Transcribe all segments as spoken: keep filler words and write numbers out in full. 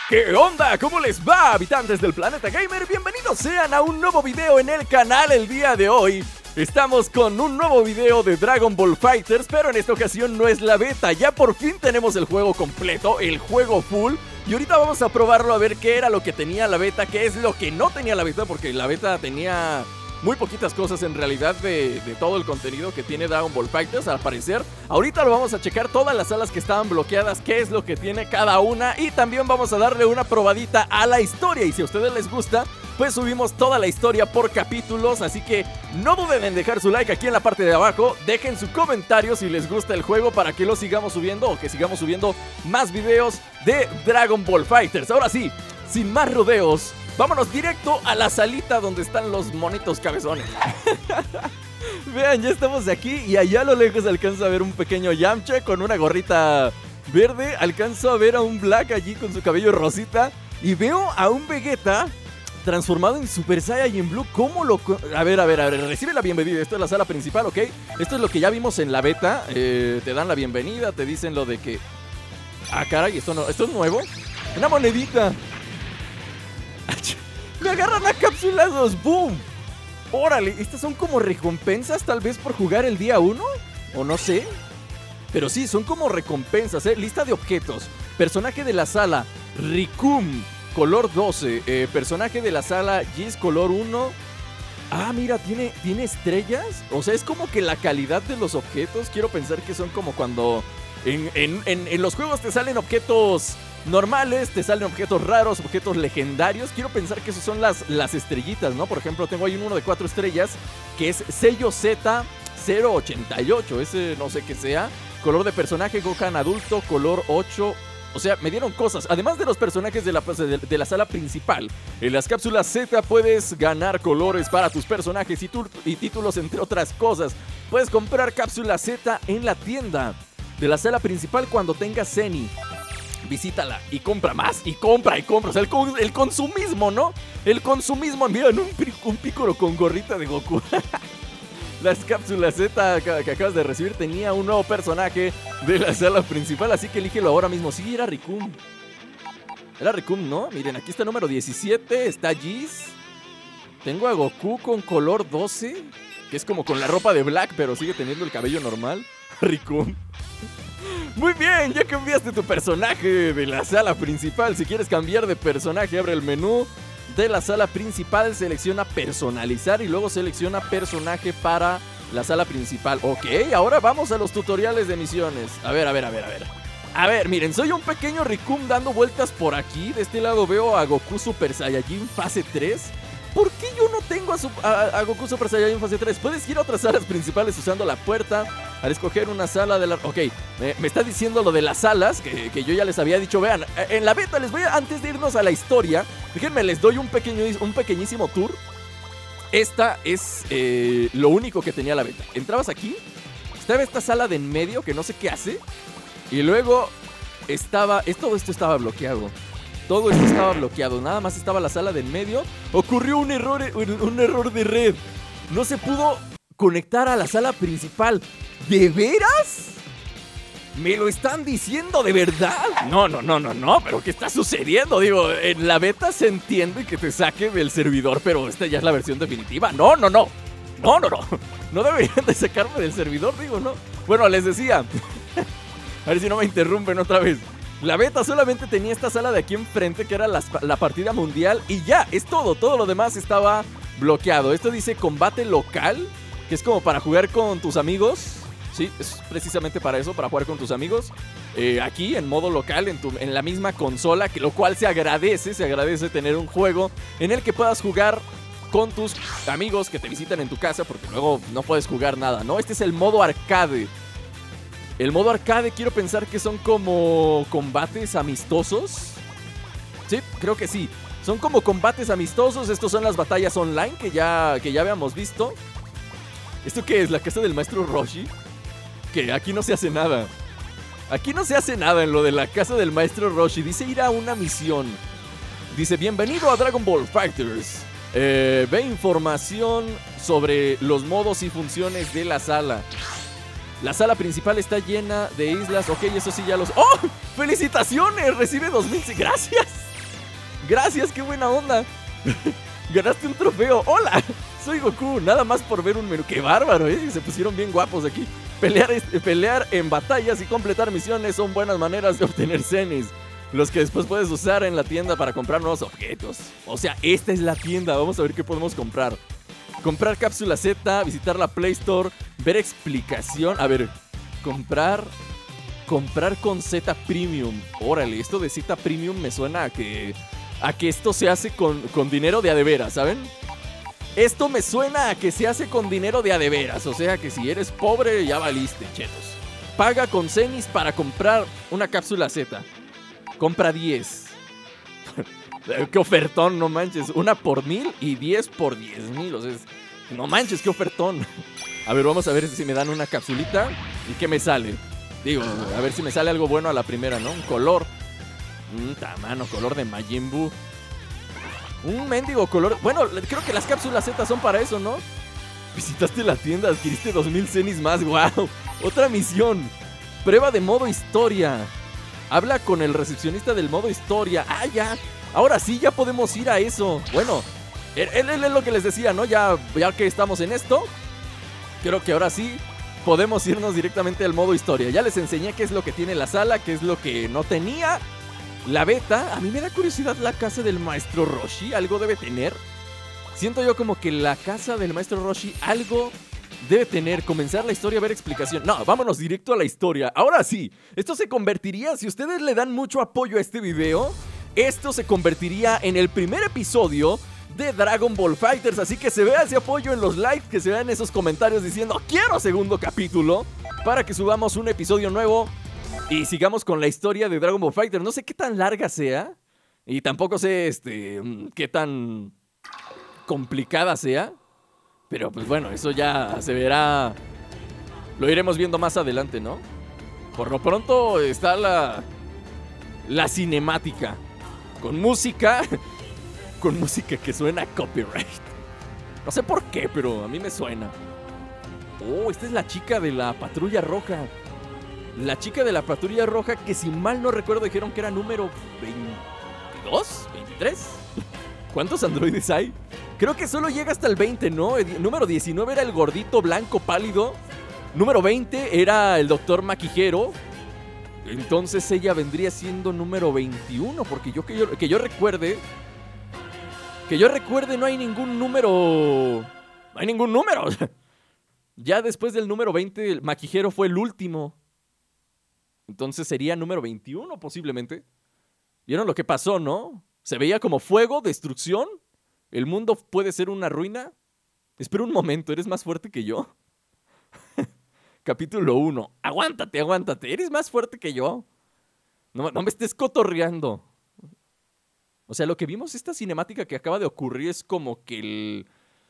¿Qué onda? ¿Cómo les va, habitantes del planeta gamer? Bienvenidos sean a un nuevo video en el canal. El día de hoy estamos con un nuevo video de Dragon Ball FighterZ, pero en esta ocasión no es la beta. Ya por fin tenemos el juego completo, el juego full. Y ahorita vamos a probarlo a ver qué era lo que tenía la beta, qué es lo que no tenía la beta, porque la beta tenía muy poquitas cosas en realidad de, de todo el contenido que tiene Dragon Ball FighterZ, al parecer. Ahorita lo vamos a checar todas las salas que estaban bloqueadas, qué es lo que tiene cada una. Y también vamos a darle una probadita a la historia. Y si a ustedes les gusta, pues subimos toda la historia por capítulos. Así que no duden en dejar su like aquí en la parte de abajo. Dejen su comentario si les gusta el juego para que lo sigamos subiendo, o que sigamos subiendo más videos de Dragon Ball FighterZ. Ahora sí, sin más rodeos, vámonos directo a la salita donde están los monitos cabezones. Vean, ya estamos aquí y allá a lo lejos alcanzo a ver un pequeño Yamcha con una gorrita verde. Alcanzo a ver a un Black allí con su cabello rosita. Y veo a un Vegeta transformado en Super Saiyajin Blue. ¿Cómo lo...? A ver, a ver, a ver, recibe la bienvenida. Esto es la sala principal, ¿ok? Esto es lo que ya vimos en la beta. eh, Te dan la bienvenida, te dicen lo de que... Ah, caray, esto no... ¿Esto es nuevo? Una monedita. Me agarran a capsulazos, ¡boom! Órale, estas son como recompensas tal vez por jugar el día uno, o no sé. Pero sí, son como recompensas, ¿eh? Lista de objetos. Personaje de la sala, Rikum, color doce. eh, Personaje de la sala, Giz, color uno. Ah, mira, tiene, tiene estrellas. O sea, es como que la calidad de los objetos. Quiero pensar que son como cuando en, en, en, en los juegos te salen objetos normales, te salen objetos raros, objetos legendarios. Quiero pensar que esos son las, las estrellitas, ¿no? Por ejemplo, tengo ahí uno de cuatro estrellas, que es sello Z cero ochenta y ocho. Ese no sé qué sea. Color de personaje, Gohan adulto, color ocho. O sea, me dieron cosas. Además de los personajes de la, de, de la sala principal, en las cápsulas Z puedes ganar colores para tus personajes y, tu, y títulos, entre otras cosas. Puedes comprar cápsulas Z en la tienda de la sala principal cuando tengas Zeni. Visítala y compra más, y compra y compra. O sea, el, el consumismo, ¿no? El consumismo. Miren, un, un Piccolo con gorrita de Goku. Las cápsulas Z que, que acabas de recibir tenía un nuevo personaje de la sala principal, así que elígelo ahora mismo. Sí, era Rikum. Era Rikum, ¿no? Miren, aquí está el número diecisiete, está Giz. Tengo a Goku con color doce, que es como con la ropa de Black, pero sigue teniendo el cabello normal. Rikum. Muy bien, ya cambiaste tu personaje de la sala principal. Si quieres cambiar de personaje, abre el menú de la sala principal, selecciona personalizar y luego selecciona personaje para la sala principal. Ok, ahora vamos a los tutoriales de misiones. A ver, a ver, a ver, a ver. A ver, miren, soy un pequeño Rikum dando vueltas por aquí. De este lado veo a Goku Super Saiyajin fase tres. ¿Por qué yo no tengo a, su, a, a Goku Super Saiyajin fase tres? Puedes ir a otras salas principales usando la puerta al escoger una sala de la... Ok, me, me está diciendo lo de las salas que, que yo ya les había dicho. Vean, en la beta les voy a... Antes de irnos a la historia, déjenme, les doy un, pequeño, un pequeñísimo tour. Esta es eh, lo único que tenía la beta. Entrabas aquí, estaba esta sala de en medio que no sé qué hace. Y luego estaba... Es, todo esto estaba bloqueado. Todo esto estaba bloqueado, nada más estaba la sala de en medio. Ocurrió un error, un error de red. No se pudo conectar a la sala principal. ¿De veras? ¿Me lo están diciendo de verdad? No, no, no, no, no, pero ¿qué está sucediendo? Digo, en la beta se entiende que te saque del servidor, pero esta ya es la versión definitiva. No, no, no, no, no, no. No deberían de sacarme del servidor, digo, ¿no? Bueno, les decía. A ver si no me interrumpen otra vez. La beta solamente tenía esta sala de aquí enfrente, que era la, la partida mundial, y ya, es todo. Todo lo demás estaba bloqueado. Esto dice combate local, que es como para jugar con tus amigos. Sí, es precisamente para eso, para jugar con tus amigos. Eh, aquí, en modo local, en, tu, en la misma consola, que lo cual se agradece. Se agradece tener un juego en el que puedas jugar con tus amigos que te visitan en tu casa, porque luego no puedes jugar nada, ¿no? Este es el modo arcade. El modo arcade quiero pensar que son como combates amistosos. Sí, creo que sí. Son como combates amistosos. Estos son las batallas online que ya, que ya habíamos visto. ¿Esto qué es? ¿La casa del maestro Roshi? Que aquí no se hace nada. Aquí no se hace nada en lo de la casa del maestro Roshi. Dice ir a una misión. Dice, bienvenido a Dragon Ball FighterZ. Eh, ve información sobre los modos y funciones de la sala. La sala principal está llena de islas. Ok, eso sí ya los... ¡Oh! ¡Felicitaciones! Recibe dos mil... ¡Gracias! Gracias, qué buena onda. Ganaste un trofeo. Hola, soy Goku. Nada más por ver un menú. Qué bárbaro, ¿eh? Se pusieron bien guapos aquí. Pelear, pelear en batallas y completar misiones son buenas maneras de obtener zenis, los que después puedes usar en la tienda para comprar nuevos objetos. O sea, esta es la tienda. Vamos a ver qué podemos comprar. Comprar cápsula Z, visitar la Play Store, ver explicación. A ver, comprar... Comprar con Z Premium. Órale, esto de Z Premium me suena a que... A que esto se hace con, con dinero de a de veras, ¿saben? Esto me suena a que se hace con dinero de a de veras. O sea que si eres pobre ya valiste, chetos. Paga con zenis para comprar una cápsula Z. Compra diez. Qué ofertón, no manches. Una por mil y diez por diez mil. O sea, es... no manches, qué ofertón. A ver, vamos a ver si me dan una capsulita. ¿Y qué me sale? Digo, a ver si me sale algo bueno a la primera, ¿no? Un color. Un tamaño, color de Majin Buu. Un mendigo color. Bueno, creo que las cápsulas Z son para eso, ¿no? Visitaste la tienda, adquiriste dos mil zenis más. ¡Wow! Otra misión. Prueba de modo historia. Habla con el recepcionista del modo historia. ¡Ah, ya! Ahora sí, ya podemos ir a eso. Bueno, él, él, él es lo que les decía, ¿no? Ya, ya que estamos en esto, creo que ahora sí podemos irnos directamente al modo historia. Ya les enseñé qué es lo que tiene la sala, qué es lo que no tenía. La beta, a mí me da curiosidad la casa del maestro Roshi. ¿Algo debe tener? Siento yo como que la casa del maestro Roshi algo debe tener. Comenzar la historia, ver explicación. No, vámonos directo a la historia. Ahora sí, esto se convertiría, si ustedes le dan mucho apoyo a este video, esto se convertiría en el primer episodio de Dragon Ball FighterZ. Así que se vea ese apoyo en los likes, que se vean esos comentarios diciendo quiero segundo capítulo, para que subamos un episodio nuevo y sigamos con la historia de Dragon Ball FighterZ. No sé qué tan larga sea y tampoco sé este qué tan complicada sea, pero pues bueno, eso ya se verá, lo iremos viendo más adelante, ¿no? Por lo pronto está la la cinemática con música con música que suena a copyright. No sé por qué, pero a mí me suena. Oh, esta es la chica de la Patrulla Roja. La chica de la Patrulla Roja, que si mal no recuerdo dijeron que era número veintidós, veintitrés. ¿Cuántos androides hay? Creo que solo llega hasta el veinte, ¿no? El número diecinueve era el gordito blanco pálido. Número veinte era el doctor Maquijero. Entonces ella vendría siendo número veintiuno, porque yo que yo, que yo recuerde... Que yo recuerde no hay ningún número... No hay ningún número. Ya después del número veinte, el Maquijero fue el último. Entonces sería número veintiuno posiblemente. ¿Vieron lo que pasó, no? Se veía como fuego, destrucción. El mundo puede ser una ruina. Espera un momento, ¿eres más fuerte que yo? Capítulo uno. Aguántate, aguántate. ¿Eres más fuerte que yo? No, no me estés cotorreando. O sea, lo que vimos, esta cinemática que acaba de ocurrir es como que el...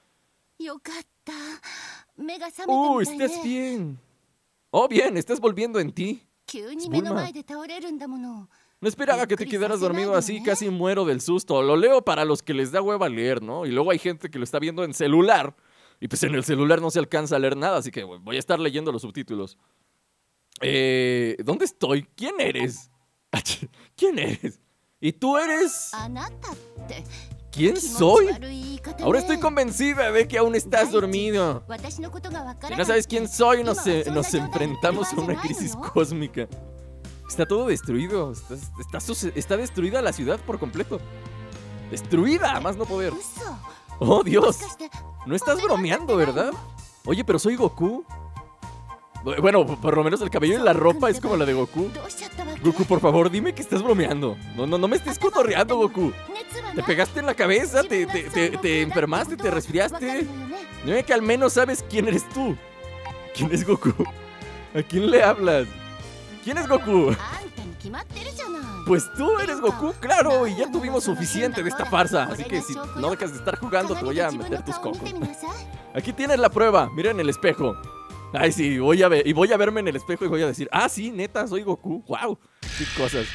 ¡Uh, estás bien! ¡Oh, bien! Estás volviendo en ti. Bulma. No esperaba que te quedaras dormido así, casi muero del susto. Lo leo para los que les da hueva leer, ¿no? Y luego hay gente que lo está viendo en celular. Y pues en el celular no se alcanza a leer nada, así que voy a estar leyendo los subtítulos. Eh, ¿Dónde estoy? ¿Quién eres? ¿Quién eres? ¿Y tú eres? ¿Quién soy? Ahora estoy convencida de que aún estás dormido. Si no sabes quién soy, nos, eh, nos enfrentamos a una crisis cósmica. Está todo destruido. Está, está, está destruida la ciudad por completo. Destruida, a más no poder. Oh, Dios. No estás bromeando, ¿verdad? Oye, pero soy Goku. Bueno, por lo menos el cabello y la ropa es como la de Goku. Goku, por favor, dime que estás bromeando. No, no, no me estés cotorreando, Goku. Te pegaste en la cabeza, te, te, te, te enfermaste, te resfriaste. Dime que al menos sabes quién eres tú. ¿Quién es Goku? ¿A quién le hablas? ¿Quién es Goku? Pues tú eres Goku, claro, y ya tuvimos suficiente de esta farsa. Así que si no dejas de estar jugando, te voy a meter tus cocos. Aquí tienes la prueba, mira en el espejo. Ay, sí, voy a ver, y voy a verme en el espejo y voy a decir, ah, sí, neta, soy Goku. Wow, qué cosas.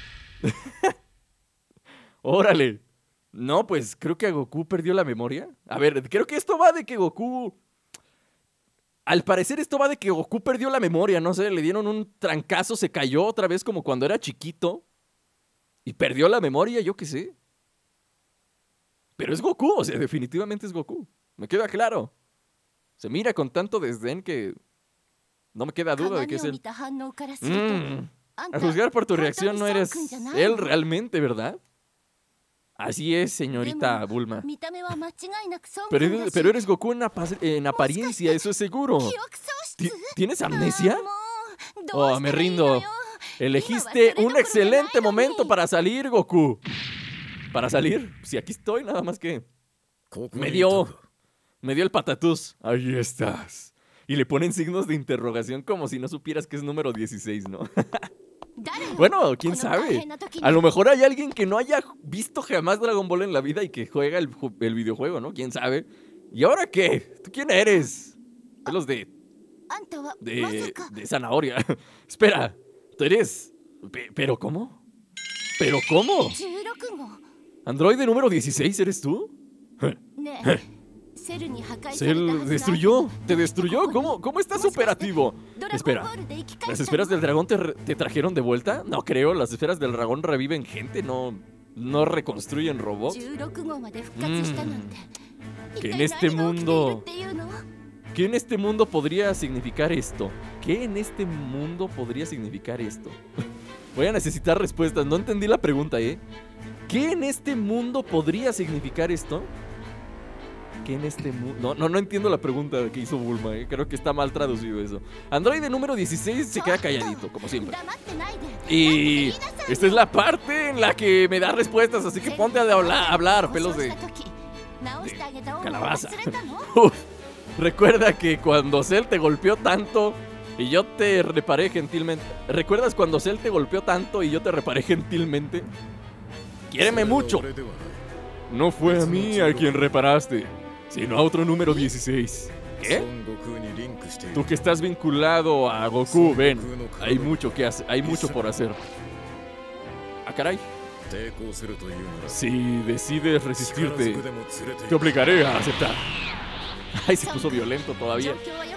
Órale. No, pues creo que Goku perdió la memoria. A ver, creo que esto va de que Goku... Al parecer esto va de que Goku perdió la memoria, no sé, le dieron un trancazo, se cayó otra vez como cuando era chiquito y perdió la memoria, yo qué sé. Pero es Goku, o sea, definitivamente es Goku. Me queda claro. Se mira con tanto desdén que no me queda duda de que es él. Mm, a juzgar por tu reacción no eres él realmente, ¿verdad? Así es, señorita Bulma. Pero, eres- pero eres Goku en, apa- en apariencia, eso es seguro. Ti- ¿Tienes amnesia? Oh, me rindo. Elegiste un excelente momento para salir, Goku. ¿Para salir? Si aquí estoy, nada más que... Me dio... Me dio el patatús. Ahí estás. Y le ponen signos de interrogación como si no supieras que es número dieciséis, ¿no? Bueno, quién sabe. A lo mejor hay alguien que no haya visto jamás Dragon Ball en la vida y que juega el, ju- el videojuego, ¿no? ¿Quién sabe? ¿Y ahora qué? ¿Tú quién eres? Pelos de... De... de zanahoria. Espera, ¿tú eres... Pe- ¿Pero cómo? ¿Pero cómo? ¿Androide número dieciséis eres tú? Cell destruyó, te destruyó. ¿Cómo, cómo estás operativo? Espera, ¿las esferas del dragón te, re- te trajeron de vuelta? No creo, las esferas del dragón reviven gente, no, no reconstruyen robots. Que en este mundo... ¿Qué en este mundo podría significar esto? ¿Qué en este mundo podría significar esto? Voy a necesitar respuestas, no entendí la pregunta, ¿eh? ¿Qué en este mundo podría significar esto? ¿Qué en este mundo? No, no, no entiendo la pregunta que hizo Bulma, ¿eh? Creo que está mal traducido eso. Androide número dieciséis se queda calladito, como siempre. Y esta es la parte en la que me da respuestas, así que ponte a hablar, hablar pelos de, de calabaza. Uf, recuerda que cuando Cell te golpeó tanto y yo te reparé gentilmente. ¿Recuerdas cuando Cell te golpeó tanto y yo te reparé gentilmente? Quiéreme mucho. No fue a mí a quien reparaste, sino a otro número dieciséis. ¿Qué? Tú que estás vinculado a Goku, ven, hay mucho que hacer, hay mucho por hacer. Ah, caray. Si decides resistirte, te obligaré a aceptar. Ay, se puso violento todavía.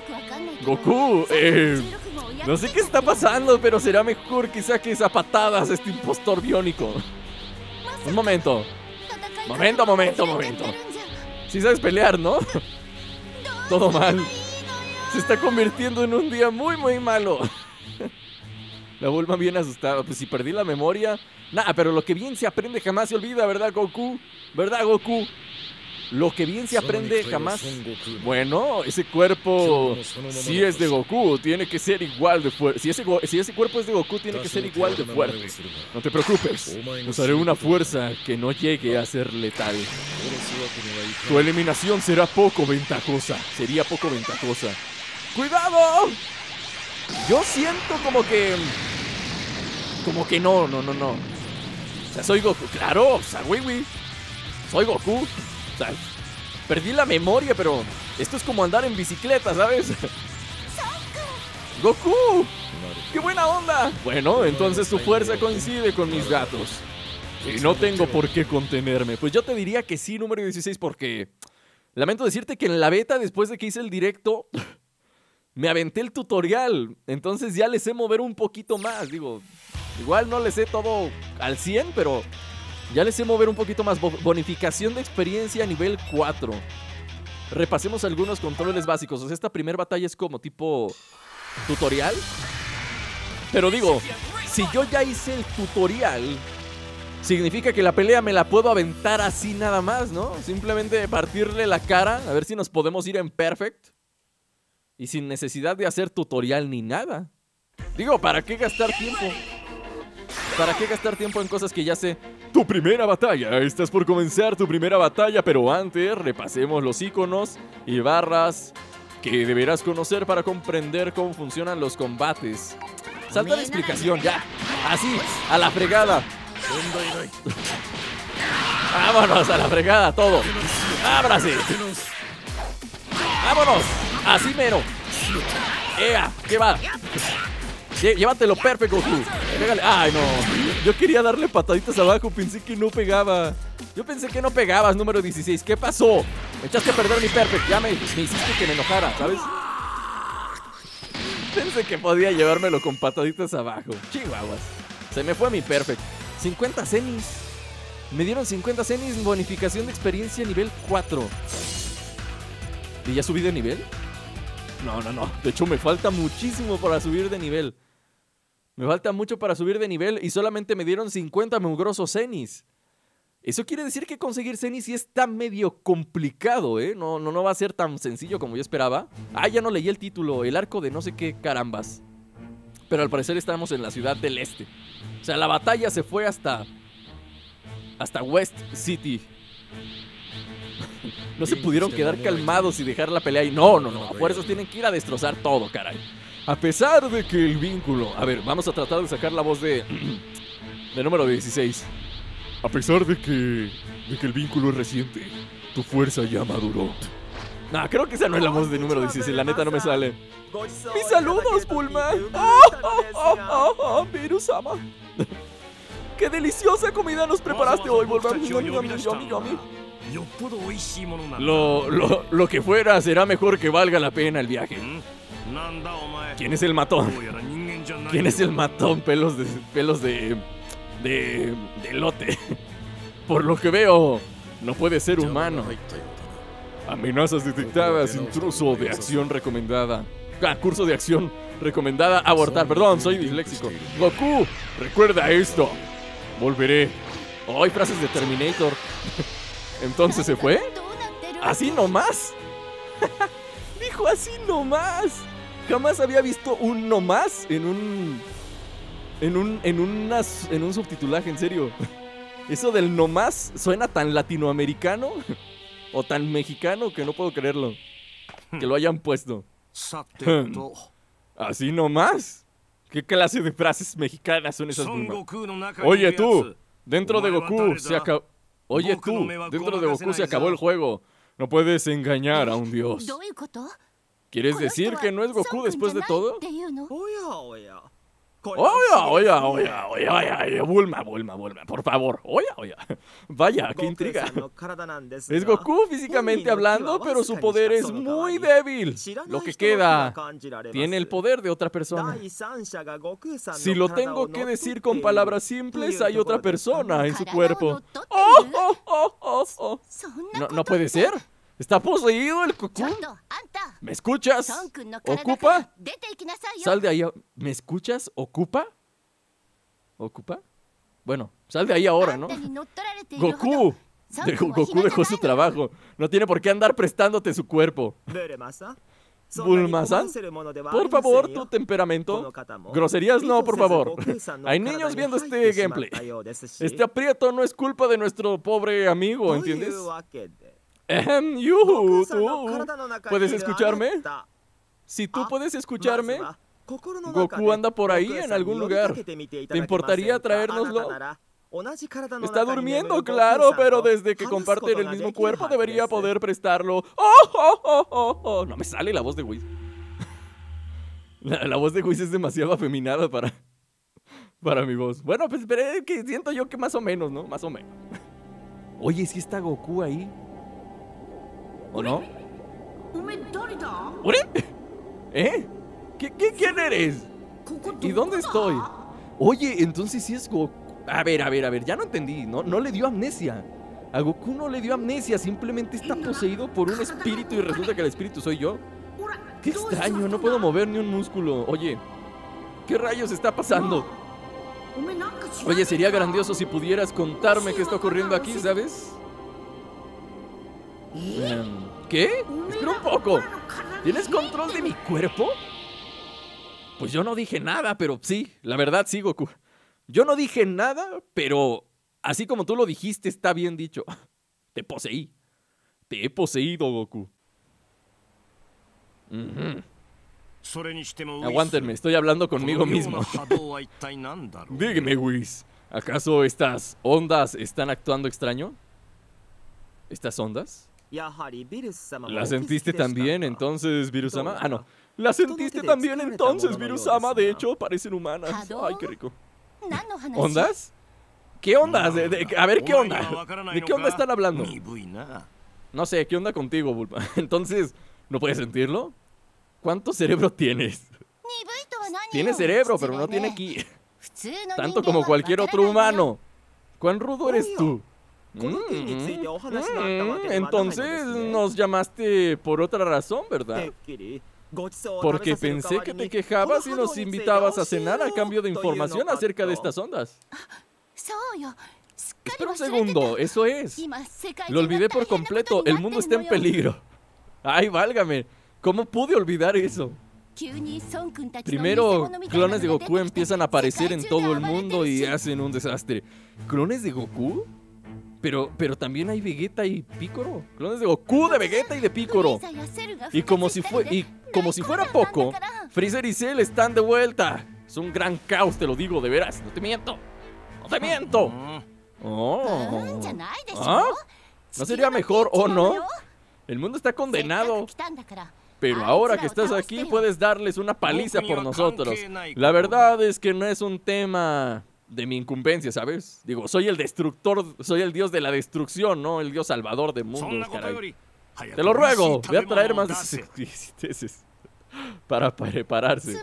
Goku, eh, no sé qué está pasando, pero será mejor que saques a patadas a este impostor biónico. Un momento. Momento, momento, momento. Sí sabes pelear, ¿no? Todo mal. Se está convirtiendo en un día muy, muy malo. La Bulma bien asustada. Pues si perdí la memoria. Nah, pero lo que bien se aprende jamás se olvida, ¿verdad, Goku? ¿Verdad, Goku? Lo que bien se aprende jamás... Bueno, ese cuerpo sí es de Goku. Tiene que ser igual de fuerte. Si ese, go- si ese cuerpo es de Goku, tiene que ser igual de fuerte. No te preocupes. Usaré una fuerza que no llegue a ser letal. Tu eliminación será poco ventajosa. Sería poco ventajosa. ¡Cuidado! Yo siento como que... Como que no, no, no, no. O sea, soy Goku. Claro, o sea, güey, güey. Soy Goku. O sea, perdí la memoria, pero esto es como andar en bicicleta, ¿sabes? ¡Goku! ¡Qué buena onda! Bueno, entonces tu fuerza coincide con mis gatos. Y no tengo por qué contenerme. Pues yo te diría que sí, número dieciséis, porque... Lamento decirte que en la beta, después de que hice el directo, me aventé el tutorial. Entonces ya le sé mover un poquito más. Digo, igual no le sé todo al cien, pero... Ya les sé mover un poquito más. Bonificación de experiencia a nivel cuatro. Repasemos algunos controles básicos. O sea, esta primera batalla es como tipo tutorial. Pero digo, si yo ya hice el tutorial, significa que la pelea me la puedo aventar así nada más, ¿no? Simplemente partirle la cara, a ver si nos podemos ir en perfect. Y sin necesidad de hacer tutorial ni nada. Digo, ¿para qué gastar tiempo? ¿Para qué gastar tiempo en cosas que ya sé? Tu primera batalla, estás por comenzar tu primera batalla, pero antes repasemos los iconos y barras que deberás conocer para comprender cómo funcionan los combates. Salta la explicación, ya, así, a la fregada. Vámonos a la fregada, todo. ¡Ábrase! ¡Vámonos! Así mero. ¡Ea! ¿Qué va? Llévatelo perfecto, Goku. Pégale. Ay, no. Yo quería darle pataditas abajo. Pensé que no pegaba. Yo pensé que no pegabas, número dieciséis. ¿Qué pasó? Me echaste a perder mi perfect. Ya me, me hiciste que me enojara, ¿sabes? Pensé que podía llevármelo con pataditas abajo. Chihuahuas. Se me fue mi perfect. cincuenta cenis. Me dieron cincuenta zenis, bonificación de experiencia nivel cuatro. ¿Y ya subí de nivel? No, no, no. De hecho, me falta muchísimo para subir de nivel. Me falta mucho para subir de nivel y solamente me dieron cincuenta mugrosos zenis. Eso quiere decir que conseguir zenis sí está medio complicado, ¿eh? No, no, no va a ser tan sencillo como yo esperaba. Ah, ya no leí el título. El arco de no sé qué carambas. Pero al parecer estamos en la ciudad del este. O sea, la batalla se fue hasta... Hasta West City. No se pudieron quedar calmados y dejar la pelea ahí. No, no, no. A fuerzas tienen que ir a destrozar todo, caray. A pesar de que el vínculo... A ver, vamos a tratar de sacar la voz de... de número dieciséis. A pesar de que... de que el vínculo es reciente, tu fuerza ya maduró. Nah, creo que esa no es la voz de número dieciséis. La neta no me sale. ¡Mis saludos, Bulma! ¡Oh, oh, oh, oh, oh! Virus-sama. ¡Qué deliciosa comida nos preparaste hoy, Bulma! Lo, lo, lo que fuera será mejor que valga la pena el viaje. ¿Quién es el matón? ¿Quién es el matón? Pelos de... pelos de... de... de elote. Por lo que veo, no puede ser humano. Amenazas detectadas, intruso de acción recomendada. Ah, curso de acción recomendada, abortar. Perdón, soy disléxico. Goku, recuerda esto. Volveré. Oh, hay frases de Terminator. Entonces se fue. ¿Así nomás? Dijo así nomás. Jamás había visto un nomás en un... En un... En, unas, en un subtitulaje, en serio. Eso del nomás suena tan latinoamericano o tan mexicano que no puedo creerlo. Que lo hayan puesto. ¿Así nomás? ¿Qué clase de frases mexicanas son esas mismas? Oye tú, dentro de Goku se acabó... Oye tú, dentro de Goku se acabó el juego. No puedes engañar a un dios. ¿Quieres decir que no es Goku después de todo? Oye, oye, oye, oye, oye, Bulma, Bulma, Bulma, por favor, oye, oye. Vaya, qué intriga. Es Goku físicamente hablando, pero su poder es muy débil. Lo que queda tiene el poder de otra persona. Si lo tengo que decir con palabras simples, hay otra persona en su cuerpo. ¡Oh, oh, oh, oh, oh! No, no puede ser. ¿Está poseído el Goku? ¿Me escuchas? ¿Ocupa? Sal de ahí. ¿Me escuchas? ¿Ocupa? ¿Ocupa? Bueno, sal de ahí ahora, ¿no? Goku. Dejó, Goku dejó su trabajo. No tiene por qué andar prestándote su cuerpo. Bulma-san, por favor, tu temperamento. Groserías no, por favor. Hay niños viendo este gameplay. Este aprieto no es culpa de nuestro pobre amigo, ¿entiendes? Ehem, Yu, ¿tú puedes escucharme? Si tú puedes escucharme, Goku anda por ahí en algún lugar. ¿Te importaría traérnoslo? Está durmiendo, claro, pero desde que comparten el mismo cuerpo debería poder prestarlo. ¡Oh, oh, oh, oh, oh! No me sale la voz de Whis. La, la voz de Whis es demasiado afeminada para, para mi voz. Bueno, pues esperé que siento yo que más o menos, ¿no? Más o menos. Oye, ¿sí está Goku ahí? ¿O no? ¿Ore? ¿Eh? ¿Qué, qué, ¿Quién eres? ¿Y dónde estoy? Oye, entonces sí es Goku. A ver, a ver, a ver, ya no entendí. No, no le dio amnesia. A Goku no le dio amnesia. Simplemente está poseído por un espíritu y resulta que el espíritu soy yo. Qué extraño, no puedo mover ni un músculo. Oye, ¿qué rayos está pasando? Oye, sería grandioso si pudieras contarme qué está ocurriendo aquí, ¿sabes? ¿Qué? Espera un poco. ¿Tienes control de mi cuerpo? Pues yo no dije nada, pero sí, la verdad sí, Goku. Yo no dije nada, pero así como tú lo dijiste, está bien dicho. Te poseí. Te he poseído, Goku. Uh-huh. Aguántenme, estoy hablando conmigo mismo. Dígame, Whis, ¿acaso estas ondas están actuando extraño? ¿Estas ondas? ¿La sentiste también entonces, Virus-sama? Ah, no. ¿La sentiste también entonces, Virus-sama? De hecho, parecen humanas. Ay, qué rico. ¿Ondas? ¿Qué ondas? De, de, a ver, ¿qué onda? ¿De qué onda están hablando? No sé, ¿qué onda contigo, Bulma? Entonces, ¿no puedes sentirlo? ¿Cuánto cerebro tienes? Tiene cerebro, pero no tiene ki. Tanto como cualquier otro humano. ¿Cuán rudo eres tú? Mm, mm, entonces nos llamaste por otra razón, ¿verdad? Porque pensé que te quejabas y nos invitabas a cenar a cambio de información acerca de estas ondas. Espera un segundo, eso es. Lo olvidé por completo, el mundo está en peligro. Ay, válgame, ¿cómo pude olvidar eso? Primero, clones de Goku empiezan a aparecer en todo el mundo y hacen un desastre. ¿Clones de Goku? Pero, pero también hay Vegeta y Piccolo. Clones de Goku, de Vegeta y de Piccolo. Y como si, fue, y como si fuera poco, Freezer y Cell están de vuelta. Es un gran caos, te lo digo, de veras. No te miento. No te miento. Oh. ¿Ah? ¿No sería mejor o no? El mundo está condenado. Pero ahora que estás aquí puedes darles una paliza por nosotros. La verdad es que no es un tema de mi incumbencia, ¿sabes? Digo, soy el destructor, soy el dios de la destrucción, ¿no? El dios salvador de mundos, caray. Te lo ruego, voy a traer más deces para prepararse.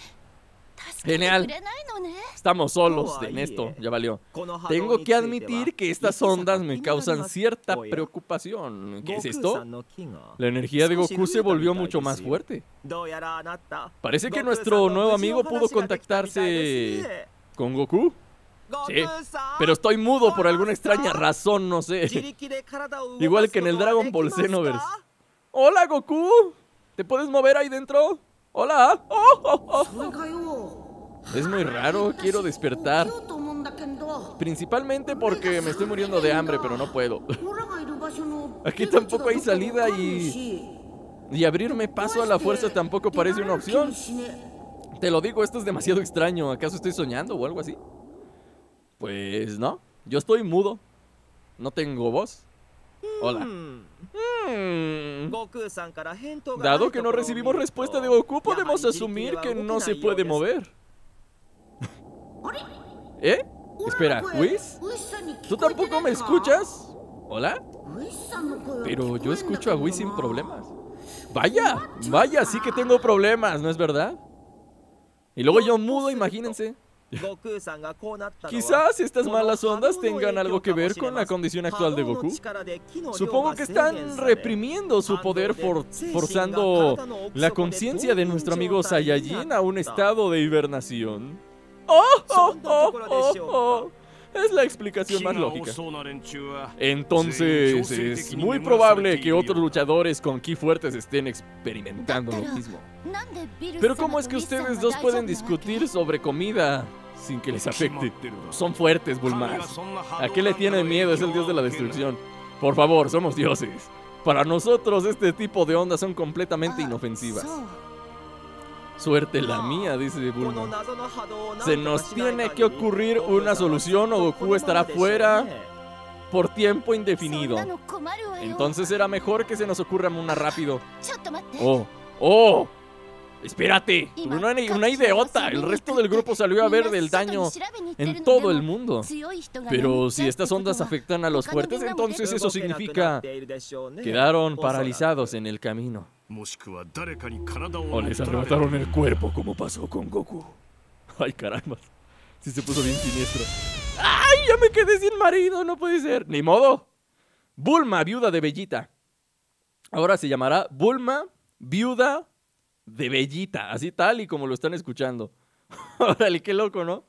Genial. Estamos solos en esto, ya valió. Tengo que admitir que estas ondas me causan cierta preocupación. ¿Qué es esto? La energía de Goku se volvió mucho más fuerte. Parece que nuestro nuevo amigo pudo contactarse con Goku. Sí, pero estoy mudo por alguna extraña razón, no sé. Igual que en el Dragon Ball Xenoverse. Hola, Goku. ¿Te puedes mover ahí dentro? Hola. Oh, oh, oh. Es muy raro, quiero despertar. Principalmente porque me estoy muriendo de hambre, pero no puedo. Aquí tampoco hay salida y... Y abrirme paso a la fuerza tampoco parece una opción. Te lo digo, esto es demasiado extraño. ¿Acaso estoy soñando o algo así? Pues no, yo estoy mudo. No tengo voz. Hola. Hmm. Dado que no recibimos respuesta de Goku, podemos asumir que no se puede mover. ¿Eh? Espera, ¿Whis? ¿Tú tampoco me escuchas? ¿Hola? Pero yo escucho a Whis sin problemas. Vaya, vaya, sí que tengo problemas, ¿no es verdad? Y luego yo mudo, imagínense. Quizás estas malas ondas tengan algo que ver con la condición actual de Goku. Supongo que están reprimiendo su poder, for forzando la conciencia de nuestro amigo Saiyajin a un estado de hibernación. ¡Oh, oh, oh, oh, oh! Es la explicación más lógica. Entonces, es muy probable que otros luchadores con ki fuertes estén experimentando lo mismo. Pero ¿cómo es que ustedes dos pueden discutir sobre comida sin que les afecte? Son fuertes, Bulma. ¿A qué le tienen miedo? Es el dios de la destrucción. Por favor, somos dioses. Para nosotros este tipo de ondas son completamente inofensivas. Suerte la mía, dice Bulma. Se nos tiene que ocurrir una solución o Goku estará fuera por tiempo indefinido. Entonces será mejor que se nos ocurra una rápido. Oh, oh, espérate, una, una idiota. El resto del grupo salió a ver del daño en todo el mundo. Pero si estas ondas afectan a los fuertes, entonces eso significa quedaron paralizados en el camino. O les arrebataron el cuerpo, como pasó con Goku. Ay, caramba. Sí se puso bien siniestro. ¡Ay, ya me quedé sin marido! No puede ser. Ni modo. Bulma, viuda de Vegeta. Ahora se llamará Bulma, viuda de Vegeta. Así tal y como lo están escuchando. Órale, qué loco, ¿no?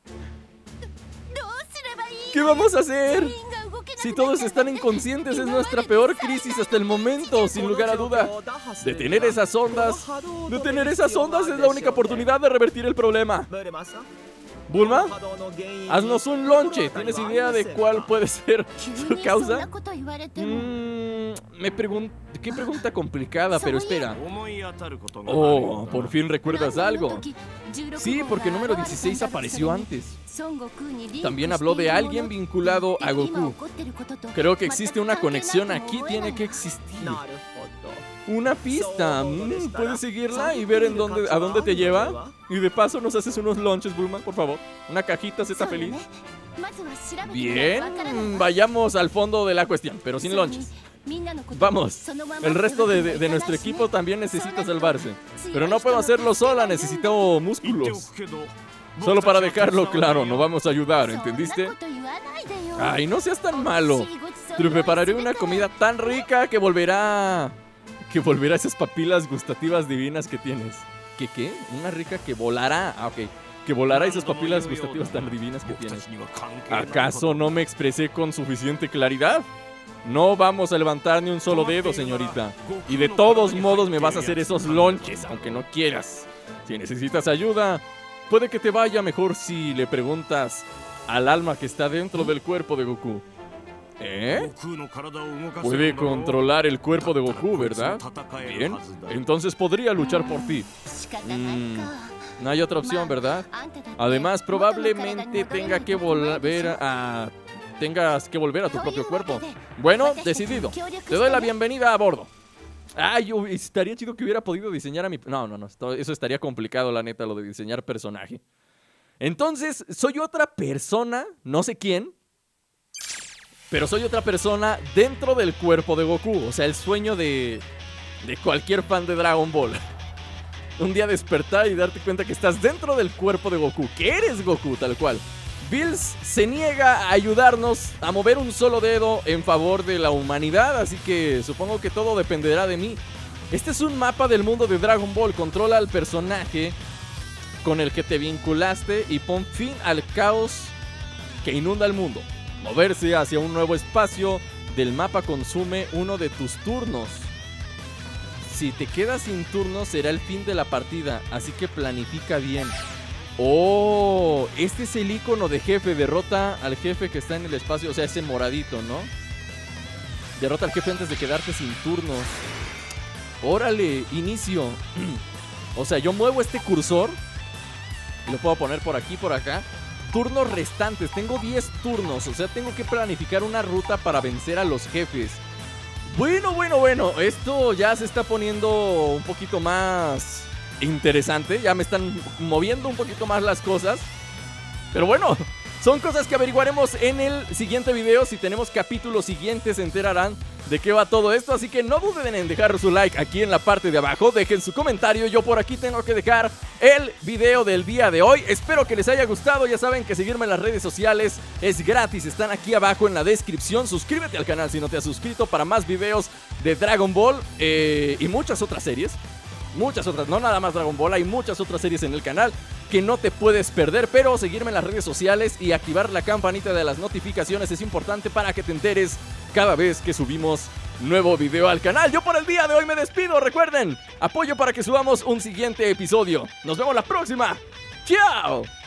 ¿Qué vamos a hacer? Si todos están inconscientes, es nuestra peor crisis hasta el momento, sin lugar a duda. Detener esas ondas. Detener esas ondas es la única oportunidad de revertir el problema. Bulma, haznos un lonche. ¿Tienes idea de cuál puede ser su causa? Mm, me pregunto... Qué pregunta complicada, pero espera. Oh, por fin recuerdas algo. Sí, porque el número dieciséis apareció antes. También habló de alguien vinculado a Goku. Creo que existe una conexión aquí, tiene que existir. Una pista. Mm, ¿puedes seguirla y ver en dónde, a dónde te lleva? Y de paso nos haces unos lunches, Bulma, por favor. Una cajita, Z feliz. Bien, vayamos al fondo de la cuestión, pero sin lunches. Vamos, el resto de, de, de nuestro equipo también necesita salvarse. Pero no puedo hacerlo sola, necesito músculos. Solo para dejarlo claro, no vamos a ayudar, ¿entendiste? Ay, no seas tan malo. Te prepararé una comida tan rica que volverá... Que volverá a esas papilas gustativas divinas que tienes. ¿Qué qué? Una rica que volará. Ah, ok. Que volará esas papilas gustativas tan divinas que tienes. ¿Acaso no me expresé con suficiente claridad? No vamos a levantar ni un solo dedo, señorita. Y de todos modos me vas a hacer esos lonches, aunque no quieras. Si necesitas ayuda, puede que te vaya mejor si le preguntas al alma que está dentro del cuerpo de Goku. ¿Eh? Puede controlar el cuerpo de Goku, ¿verdad? Bien, entonces podría luchar por ti. Mm, no hay otra opción, ¿verdad? Además, probablemente tenga que volver a... tengas que volver a tu propio cuerpo. Bueno, decidido. Te doy la bienvenida a bordo. Ay, estaría chido que hubiera podido diseñar a mi... No, no, no. Eso estaría complicado, la neta, lo de diseñar personaje. Entonces, soy otra persona, no sé quién, pero soy otra persona dentro del cuerpo de Goku. O sea, el sueño de, de cualquier fan de Dragon Ball. Un día despertar y darte cuenta que estás dentro del cuerpo de Goku, que eres Goku, tal cual. Bills se niega a ayudarnos a mover un solo dedo en favor de la humanidad, así que supongo que todo dependerá de mí. Este es un mapa del mundo de Dragon Ball. Controla al personaje con el que te vinculaste y pon fin al caos que inunda el mundo. Moverse hacia un nuevo espacio del mapa consume uno de tus turnos. Si te quedas sin turnos será el fin de la partida, así que planifica bien. Oh, este es el icono de jefe. Derrota al jefe que está en el espacio, o sea, ese moradito, ¿no? Derrota al jefe antes de quedarte sin turnos. Órale, inicio. O sea, yo muevo este cursor y lo puedo poner por aquí, por acá. Turnos restantes, tengo diez turnos, o sea, tengo que planificar una ruta para vencer a los jefes. Bueno, bueno, bueno, esto ya se está poniendo un poquito más interesante. Ya me están moviendo un poquito más las cosas. Pero bueno, son cosas que averiguaremos en el siguiente video. Si tenemos capítulos siguientes se enterarán de qué va todo esto. Así que no duden en dejar su like aquí en la parte de abajo. Dejen su comentario. Yo por aquí tengo que dejar el video del día de hoy. Espero que les haya gustado. Ya saben que seguirme en las redes sociales es gratis. Están aquí abajo en la descripción. Suscríbete al canal si no te has suscrito para más videos de Dragon Ball eh, y muchas otras series. Muchas otras, no nada más Dragon Ball, hay muchas otras series en el canal que no te puedes perder, pero seguirme en las redes sociales y activar la campanita de las notificaciones es importante para que te enteres cada vez que subimos nuevo video al canal. Yo por el día de hoy me despido, recuerden, apoyo para que subamos un siguiente episodio. Nos vemos la próxima. ¡Chao!